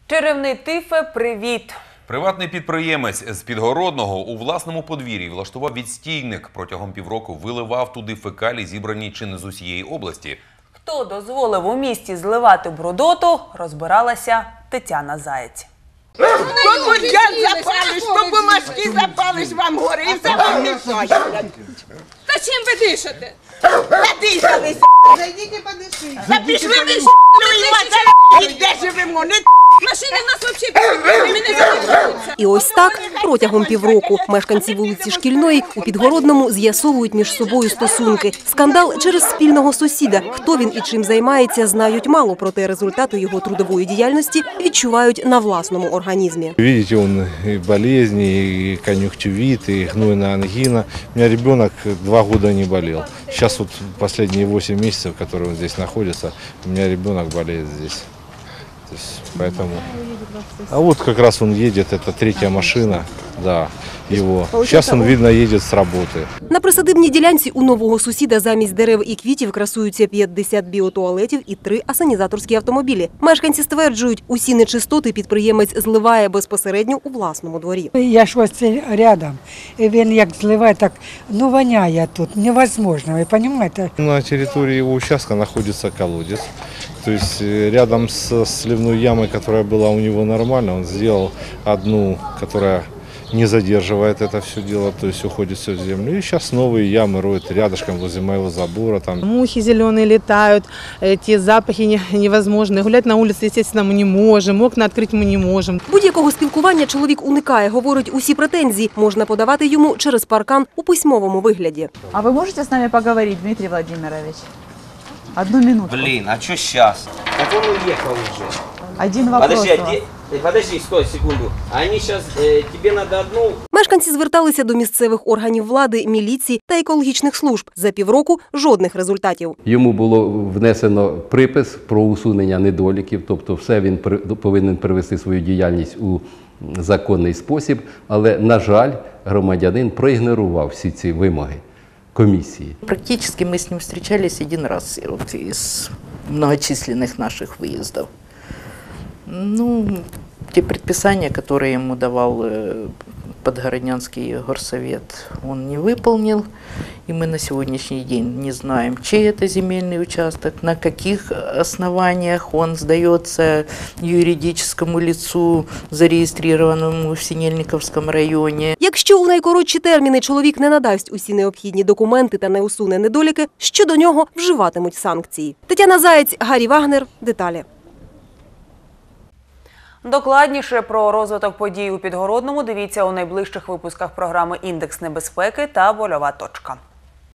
Чарівний Тифе, привіт! Приватний підприємець з Підгородного у власному подвір'ї влаштував відстійник. Протягом півроку виливав туди фекалії, зібрані чи не з усієї області. Хто дозволив у місті зливати брудоту, розбиралася Тетяна Заєць. То бур'ян запалиш, то бумажки запалиш, вам гориться, вам мішає. Та чим ви дишите? Надишалися. Зайдіть і подишіть. Та пішли ви де живемо, не Машини в нас взагалі не залишаються. І ось так протягом півроку мешканці вулиці Шкільної у Підгородному з'ясовують між собою стосунки. Скандал через спільного сусіда. Хто він і чим займається, знають мало, проте результати його трудової діяльності відчувають на власному організмі. Видите, он и болезни, и конъюнктивит, и гнойная ангина. У меня ребенок 2 года не болел. Сейчас вот последние 8 месяцев, которые он здесь находится, у меня ребенок болеет здесь. То есть, поэтому... А вот как раз он едет, это 3-я машина, да, его. Сейчас он, видно, едет с работы. На присадибній ділянці у нового сусіда замість дерев і квітів красуються 50 біотуалетів і 3 асанізаторські автомобілі. Мешканці стверджують, усі нечистоти підприємець зливає безпосередньо у власному дворі. Я ж ось рядом, і він як зливає, так, воняє тут, невозможно, ви розумієте? На территории его участка находится колодец. То есть рядом с сливной ямой, которая была у него нормально, он сделал одну, которая не задерживает это все дело, то есть уходит все в землю. И сейчас новые ямы роют рядышком возле моего забора. Там. Мухи зеленые летают, эти запахи невозможны. Гулять на улице, естественно, мы не можем, окна открыть мы не можем. Будь-якого спілкування чоловік уникає, говорить, усі претензії можна подавати йому через паркан у письмовому вигляді. А вы можете с нами поговорить, Дмитрий Владимирович? 1 минуту. Блин, а что сейчас? Так он уехал уже. Один вопрос. Подожди, стой, секунду. Они сейчас, тебе надо одну... Мешканці зверталися до місцевих органів влади, міліції та екологічних служб. За півроку жодних результатів. Йому було внесено припис про усунення недоліків, тобто все він повинен привести свою діяльність у законний спосіб, але, на жаль, громадянин проігнорував всі ці вимоги комиссии. Практически мы с ним встречались 1 раз вот, из многочисленных наших выездов. Ну, те предписания, которые ему давал Подгороднянский горсовет, он не выполнил. И мы на сегодняшний день не знаем, чей это земельный участок, на каких основаниях он сдается юридическому лицу, зарегистрированному в Синельниковском районе. Якщо у найкоротші терміни чоловік не надасть усі необхідні документи та не усуне недоліки, щодо нього вживатимуть санкції. Тетяна Заєць, Гаррій Вагнер. Деталі. Докладніше про розвиток подій у Підгородному дивіться у найближчих випусках програми «Індекс небезпеки» та «Больова точка».